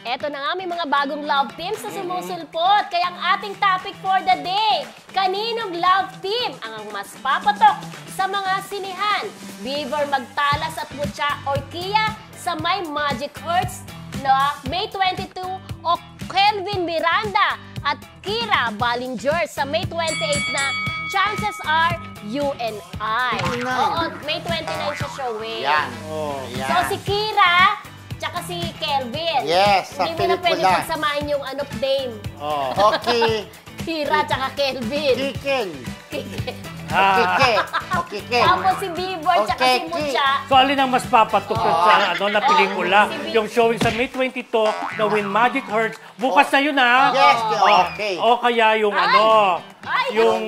Eto na nga, may mga bagong love teams na sumusulpot. Kaya ang ating topic for the day, kaninong love team ang mas papatok sa mga sinihan? Bieber Magtalas at Mucha or Kia sa My Magic Hurts na May 22 o Kelvin Miranda at Kira Ballinger sa May 28 na Chances Are You and I. Oo, May 29 siya showing. Yan. So si Kira, tsaka si Kelvin. Yes, sa Hindi mo na pwede pelikula. pagsamahin yung name. Okay. Kira tsaka Kelvin. Kikin. Kike. Okay. Tapos si Bieber tsaka si Mucha. So, alin ang mas papatok sa na pelikula? Yung showing sa May 22 na When Magic Hurts. Bukas na yun, ha? Yes, okay. O kaya yung yung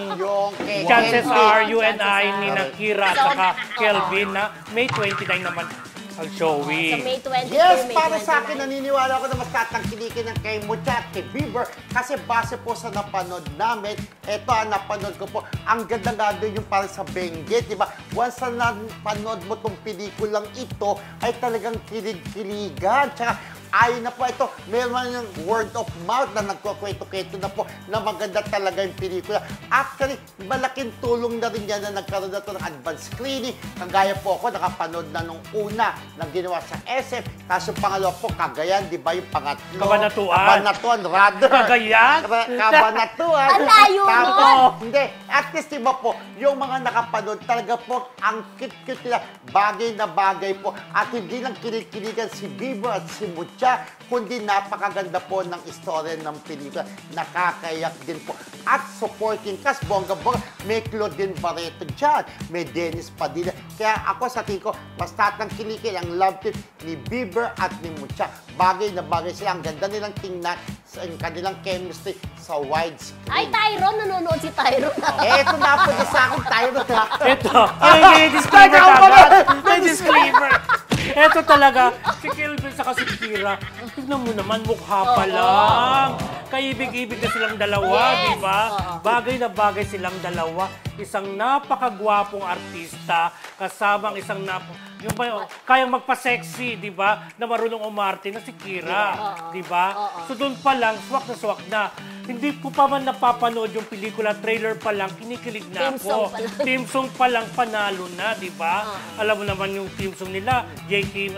Chances Are You and I ni Kira at saka Kelvin na May 29 naman ang showing. Sa May 22, Yes, May para 29. sa akin, naniniwala ako na mas tatangkilikin ng kay Mucha at kay Bieber kasi base po sa napanood namin, eto ang napanood ko po, ang ganda nga doon yung para sa Benguet, di ba? Once na napanood mo tong pelikulang ito, ay talagang kilig-kiligan. Tsaka, ayun na po ito, meron yung word of mouth na nagkukwento-kwento na po na maganda talaga yung pelikula. Actually, malaking tulong na rin yan na nagkaroon na ito ng advance screening. Kagaya po ako, nakapanood na nung una na ginawa sa SF. Kaso pangalawa po, Cagayan, di ba yung pangatlo? Kabanatuan, rather. Cagayan? Kabanatuan. Ang layo nun. Hindi. At least, di ba po, yung mga nakapanood, talaga po, ang cute-cute nila, bagay na bagay po. At hindi lang kilig-kiligan si Bieber at si Mucha, kundi napakaganda po ng istorya ng pelikula. Nakakayak din po. At supporting cast, bongga-bongga, may Claudine Barreto dyan, may Dennis Padilla. Kaya ako sa tingin ko, mas tatangkilikin ang love team ni Bieber at ni Mucha. Bagay na bagay sila. Ang ganda nilang tingnan sa kanilang chemistry sa widescreen. Ay, Tyron, nanonood si Tyron. Ito na po sa akin, Tyron. Ito. May disclaimer kagad. May disclaimer. Ito talaga, si Kelvin sa si Kira, tignan mo naman, mukha pa lang. Kaibig-ibig na silang dalawa, Yes. di ba? Bagay na bagay silang dalawa. Isang napakagwapong artista, kasamang isang yung kayang magpa-sexy, di ba? Na marunong umarte na si Kira, di ba? So doon pa lang, swak na swak na. Hindi ko pa man napapanood yung pelikula, trailer pa lang, kinikilig na ako. Team song pa lang, panalo na, di ba? Alam mo naman yung team song nila, JK,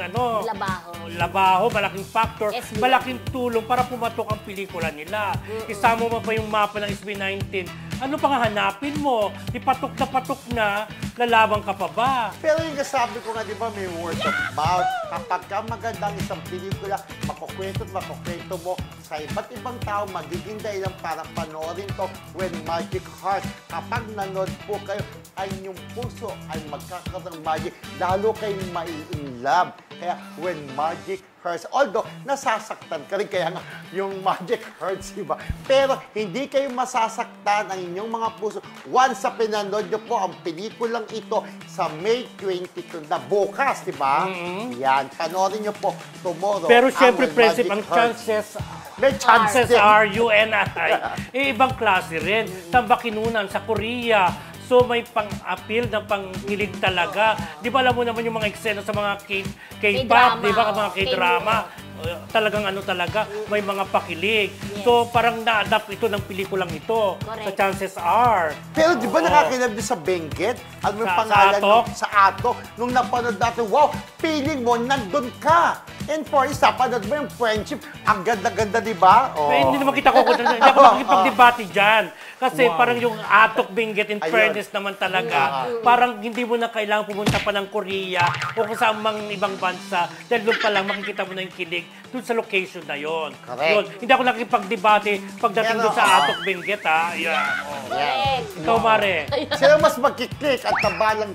Labaho, malaking factor, SB19. malaking tulong para pumatok ang pelikula nila. Isama mo pa yung mapa ng SB19. Ano pang hahanapin mo? Di patok na, lalaban ka pa ba? Pero yung sabi ko nga, di ba, may word of mouth. Kapag ka maganda ang isang pelikula, makukwento mo sa iba't ibang tao, magiging dahilan para panoorin to When Magic Heart. Kapag nanood po kayo, ay inyong puso ay magkakaroon ng magic. Lalo kayong mai-in-love. Kaya When Magic Hurts. Although, nasasaktan ka rin. Kaya nga, yung Magic Hurts, diba? Pero, hindi kayo masasaktan ang inyong mga puso. Once sa pinanood nyo po ang pelikulang ito sa May 22 na bukas, diba? Yan. Panoorin nyo po tomorrow. Pero syempre, When Prinsip, Magic ang Hurts. chances din. are you and I. Ibang klase rin. Tambakinunan sa Korea. So may pang-appeal na pang-kilig talaga. Di ba alam mo naman yung mga eksena sa mga K-pop, di ba? Mga K-drama. Talagang talaga, may mga pakilig. Yes. So parang na-adapt ito ng pelikulang ito. Correct. Sa Chances Are. Pero di ba nakakilab din sa Benguet? Alam mo yung pangalan sa Atok? Nung napanood natin, wow, feeling mo, nandun ka. And for isa, napanood mo yung friendship. Ang ganda-ganda, di ba? Hindi naman kita hindi ako makikipag-debate dyan. Kasi parang yung Atok Benguet in fairness naman talaga, parang hindi mo na kailangan pumunta pa ng Korea o kung saan mang ibang bansa. Dahil doon pa lang makikita mo na yung kilig doon sa location na yon. Yun. Hindi ako nakikipag-debate pagdating doon sa Atok Benguet, ha? Yeah. Correct. Ikaw, Mare. Sino mas magkiklik at tabalang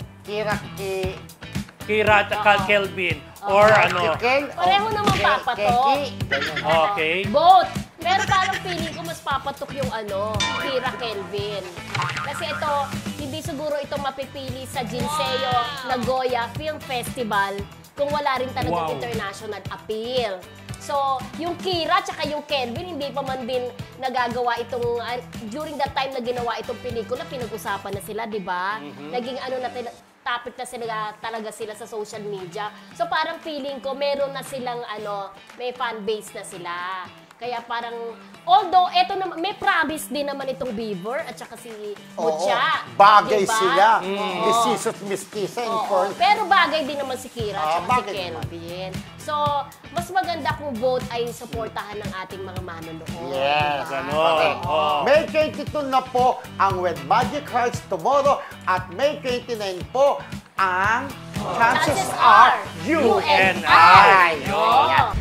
Kira at Kelvin. Or ano. Pareho naman papatok. Okay. Both. Pero parang feeling ko mas papatok yung Kira Kelvin. Kasi ito, hindi siguro ito mapipili sa Jinseo Nagoya Film Festival kung wala rin talagang international appeal. So, yung Kira tsaka yung Kelvin, hindi pa man din nagagawa itong, during that time na ginawa itong pelikula, pinag-usapan na sila, di ba? Naging topic na talaga sila sa social media. So parang feeling ko meron na silang may fan base na sila. Kaya parang, although, eto naman, may promise din naman itong Bieber at saka si Mucha. Bagay diba? sila. Mrs. at Miss Tisa and Fern. Pero bagay din naman si Kira at saka si bagay Kelvin. So, mas maganda kung both ay suportahan ng ating mga manonood. Yes. diba? Ganon. Oh. May 22 na po ang When Magic Hearts Tomorrow at May 29 po ang Chances Are You and I. Yun.